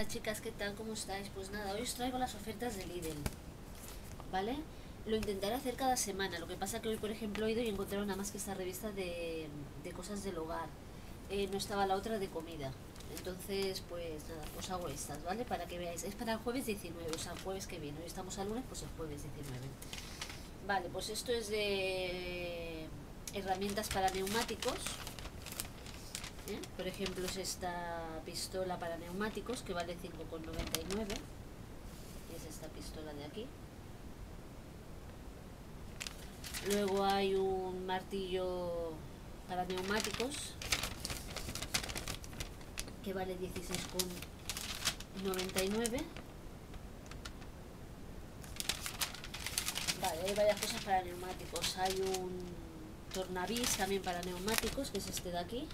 chicas, ¿qué tal? ¿Cómo estáis? Pues nada, hoy os traigo las ofertas de Lidl, ¿vale? Lo intentaré hacer cada semana, lo que pasa que hoy, por ejemplo, he ido y he encontrado nada más que esta revista de cosas del hogar. No estaba la otra de comida. Entonces, pues nada, os hago estas, ¿vale? Para que veáis. Es para el jueves 19, o sea, el jueves que viene. Hoy estamos al lunes, pues el jueves 19. Vale, pues esto es de herramientas para neumáticos. Por ejemplo, es esta pistola para neumáticos que vale 5,99. Es esta pistola de aquí. Luego hay un martillo para neumáticos que vale 16,99. Vale, hay varias cosas para neumáticos. Hay un tornavís también para neumáticos, que es este de aquí,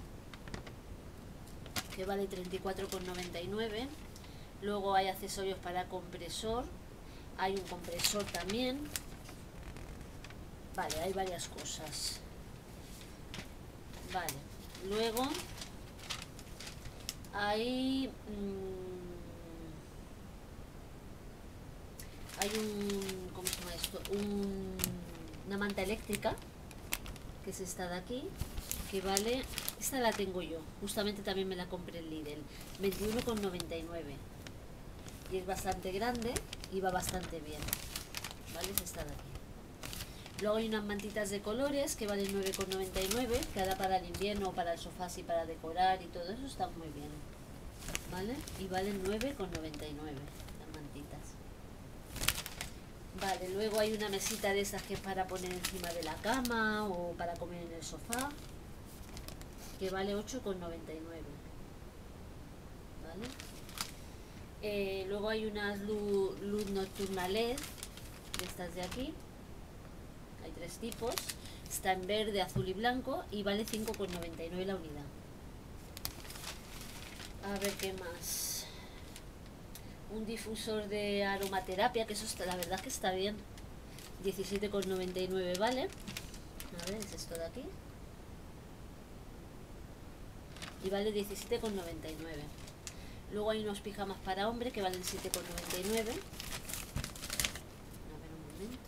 que vale 34,99. Luego hay accesorios para compresor. Hay un compresor también. Vale, hay varias cosas. Vale, luego hay un, ¿cómo se llama esto? Una manta eléctrica, que es esta de aquí, que vale, esta la tengo yo, justamente también me la compré en Lidl, 21,99, y es bastante grande y va bastante bien, ¿vale? Es esta de aquí. Luego hay unas mantitas de colores que valen 9,99, que ahora para el invierno o para el sofá, así para decorar y todo eso está muy bien, ¿vale? Y valen 9,99 las mantitas. Vale, luego hay una mesita de esas que es para poner encima de la cama o para comer en el sofá, que vale 8,99, ¿vale? Luego hay unas luz nocturna LED, de estas de aquí. Hay 3 tipos, está en verde, azul y blanco y vale 5,99 la unidad. A ver qué más. Un difusor de aromaterapia, que eso está, la verdad que está bien, 17,99 vale. A ver, es esto de aquí. Y vale 17,99. Luego hay unos pijamas para hombre que valen 7,99. A ver un momento.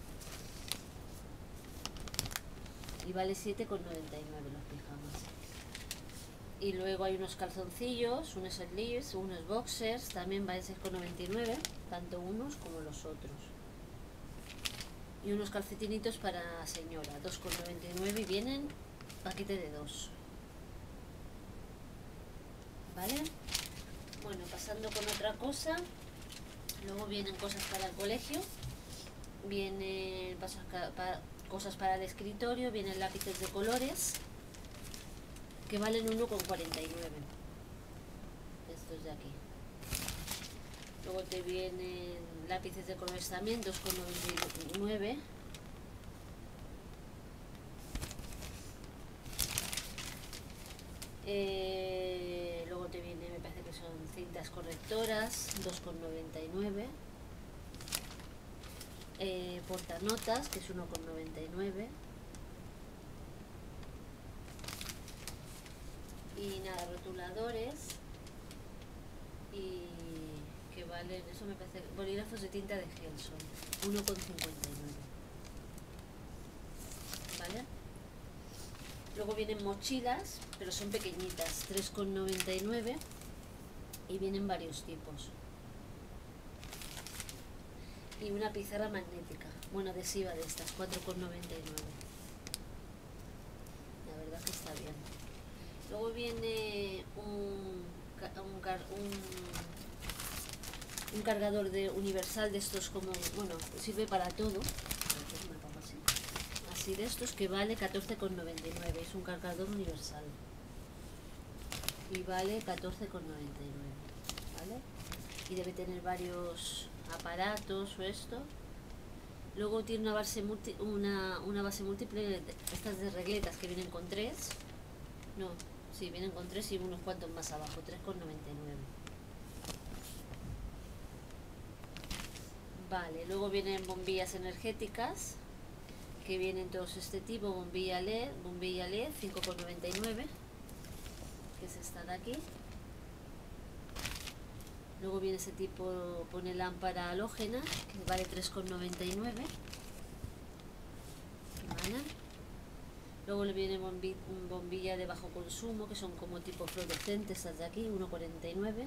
Y vale 7,99 los pijamas. Y luego hay unos calzoncillos, unos sleeves, unos boxers, también vale 6,99, tanto unos como los otros. Y unos calcetinitos para señora, 2,99, y vienen paquete de 2. ¿Vale? Bueno, pasando con otra cosa, luego vienen cosas para el colegio, vienen cosas para el escritorio, vienen lápices de colores que valen 1,49, estos de aquí. Luego te vienen lápices de colores también, 2,99. Luego te viene, me parece que son cintas correctoras, 2,99. Portanotas, que es 1,99. Y nada, rotuladores, y que valen, eso me parece, bolígrafos de tinta de gel son 1,59, ¿vale? Luego vienen mochilas, pero son pequeñitas, 3,99, y vienen varios tipos. Y una pizarra magnética, bueno, adhesiva de estas, 4,99. La verdad que está bien. Luego viene un cargador universal de estos, como, bueno, sirve para todo. Así de estos, que vale 14,99. Es un cargador universal. Y vale 14,99. ¿Vale? Y debe tener varios aparatos o esto. Luego tiene una base múltiple, estas de regletas que vienen con 3. No, sí, vienen con 3 y unos cuantos más abajo, 3,99. Vale, luego vienen bombillas energéticas, que vienen todos este tipo, bombilla LED, 5,99, que es esta de aquí. Luego viene ese tipo, pone lámpara halógena, que vale 3,99. ¿Vale? Luego le viene bombilla de bajo consumo, que son como tipo fluorescentes, estas de aquí, 1,49.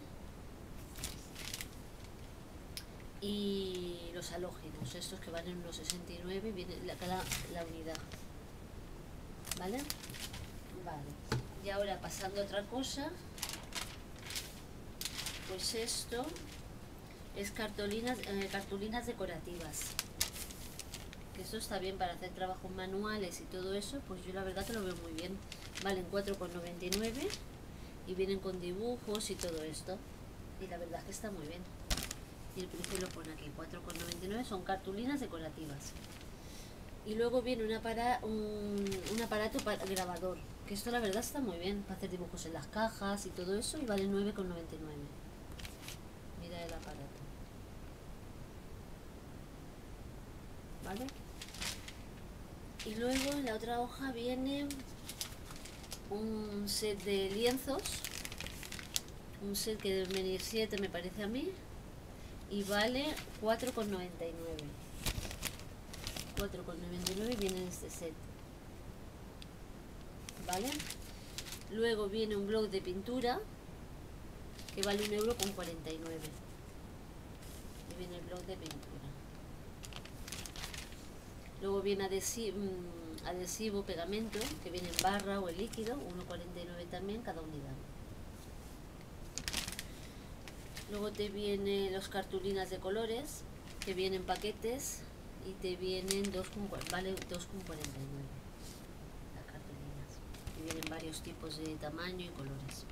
Y los halógenos, estos que valen unos 69, viene la unidad. ¿Vale? Vale. Y ahora pasando a otra cosa, pues esto es cartulinas decorativas. Que esto está bien para hacer trabajos manuales y todo eso, pues yo la verdad que lo veo muy bien. Valen 4,99 y vienen con dibujos y todo esto. Y la verdad es que está muy bien. Y el precio lo pone aquí, 4,99, son cartulinas decorativas. Y luego viene un aparato grabador, que esto la verdad está muy bien, para hacer dibujos en las cajas y todo eso, y vale 9,99. Mira el aparato. ¿Vale? Y luego en la otra hoja viene un set de lienzos, un set que debe venir 7 me parece a mí, y vale 4,99. 4,99 viene en este set. ¿Vale? Luego viene un bloc de pintura que vale 1,49 €. Y viene el bloc de pintura. Luego viene adhesivo, pegamento, que viene en barra o en líquido, 1,49 también cada unidad. Luego te vienen los cartulinas de colores, que vienen paquetes y te vienen vale 2,49 las cartulinas. Y vienen varios tipos de tamaño y colores.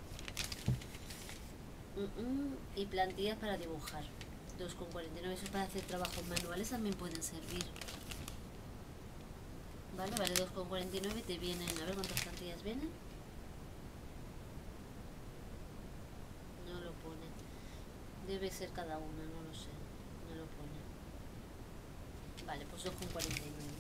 Y plantillas para dibujar, 2,49, eso para hacer trabajos manuales también pueden servir. Vale, 2,49, te vienen, a ver cuántas plantillas vienen. No lo pone. Debe ser cada una, no lo sé. No lo pone. Vale, pues 2,49.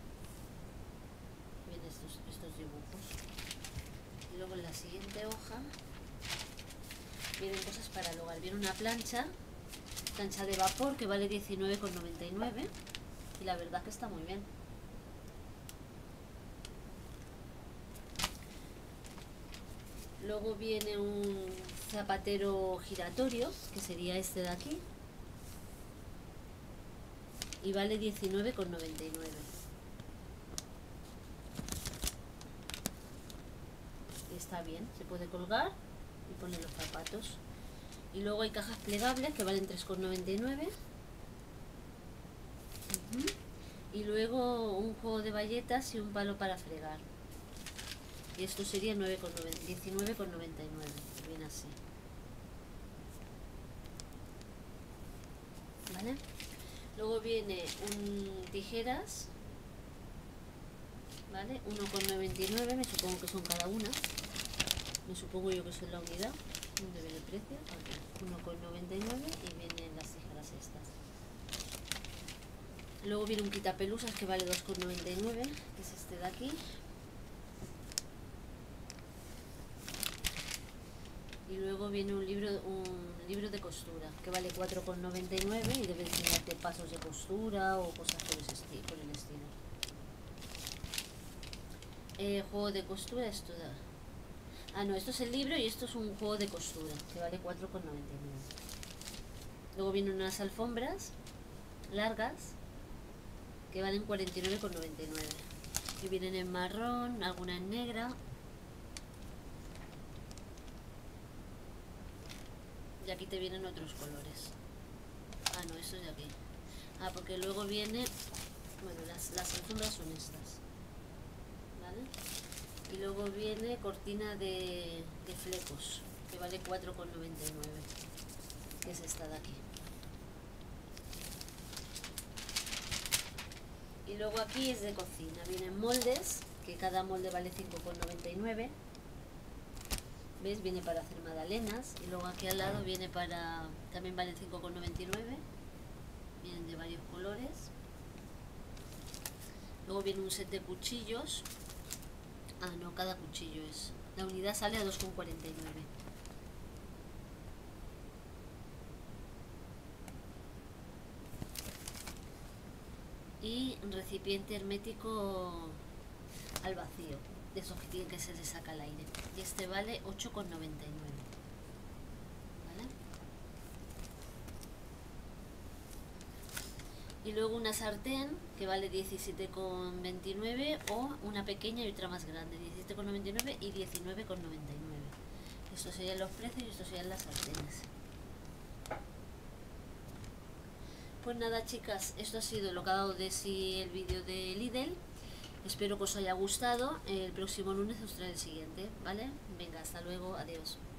Vienen estos dibujos. Y luego en la siguiente hoja vienen cosas para el hogar. Viene una plancha de vapor que vale 19,99 y la verdad que está muy bien. Luego viene un zapatero giratorio, que sería este de aquí, y vale 19,99. Está bien, se puede colgar y poner los zapatos. Y luego hay cajas plegables que valen 3,99. Y luego un juego de bayetas y un palo para fregar. Y esto sería 19,99. Viene así. ¿Vale? Luego viene tijeras. ¿Vale? 1,99, me supongo que son cada una. Me supongo yo que son la unidad. ¿Dónde viene el precio? Aquí. 1,99 y vienen las tijeras estas. Luego viene un quitapelusas que vale 2,99, que es este de aquí. Y luego viene un libro de costura que vale 4,99 y debe enseñarte pasos de costura o cosas por el estilo. Juego de costura, esto no, esto es el libro y esto es un juego de costura que vale 4,99. Luego vienen unas alfombras largas que valen 49,99 y vienen en marrón, alguna en negra. Y aquí te vienen otros colores. No, eso es de aquí. Porque luego viene, bueno, las alfombras son estas, ¿vale? Y luego viene cortina de flecos, que vale 4,99, que es esta de aquí. Y luego aquí es de cocina, vienen moldes, que cada molde vale 5,99. ¿Ves? Viene para hacer magdalenas. Y luego aquí al lado viene también valen 5,99. Vienen de varios colores. Luego viene un set de cuchillos. No, cada cuchillo es. La unidad sale a 2,49. y recipiente hermético al vacío, de esos que se le saca el aire, y este vale 8,99, ¿vale? Y luego una sartén que vale 17,29, o una pequeña y otra más grande, 17,99 y 19,99. Estos serían los precios y estos serían las sartenes. Pues nada, chicas, esto ha sido lo que ha dado de sí el vídeo de Lidl. Espero que os haya gustado. El próximo lunes os traeré el siguiente, ¿vale? Venga, hasta luego, adiós.